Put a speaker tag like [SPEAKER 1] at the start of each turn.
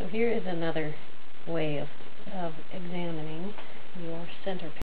[SPEAKER 1] here is another way of examining your center